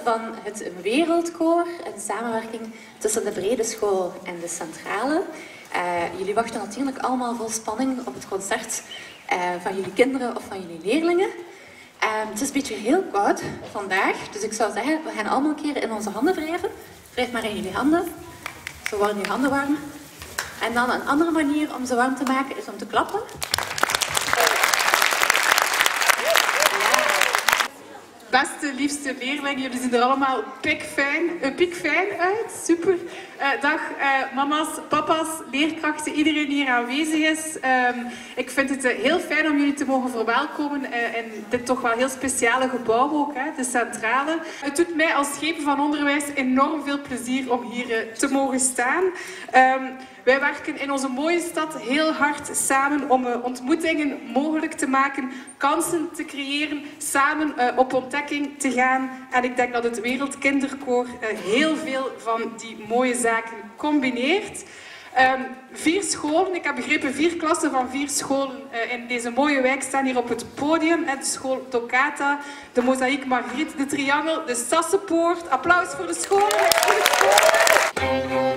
van het Wereldkoor, een samenwerking tussen de Brede School en de Centrale. Jullie wachten natuurlijk allemaal vol spanning op het concert van jullie kinderen of van jullie leerlingen. Het is een beetje heel koud vandaag, dus ik zou zeggen, we gaan allemaal een keer in onze handen wrijven. Wrijf maar in jullie handen, zo worden je handen warm. En dan een andere manier om ze warm te maken is om te klappen. Beste, liefste leerlingen, jullie zien er allemaal piekfijn uit. Super. Dag mama's, papa's, leerkrachten, iedereen die hier aanwezig is. Ik vind het heel fijn om jullie te mogen verwelkomen in dit toch wel heel speciale gebouw ook, hè, de Centrale. Het doet mij als schepen van onderwijs enorm veel plezier om hier te mogen staan. Wij werken in onze mooie stad heel hard samen om ontmoetingen mogelijk te maken, kansen te creëren, samen op ontdekking te gaan. En ik denk dat het Wereldkinderkoor heel veel van die mooie zaken combineert. 4 scholen, ik heb begrepen 4 klassen van 4 scholen in deze mooie wijk staan hier op het podium. De school Toccata, de Mozaïek Margriet, de Triangel, de Sassenpoort. Applaus voor de school.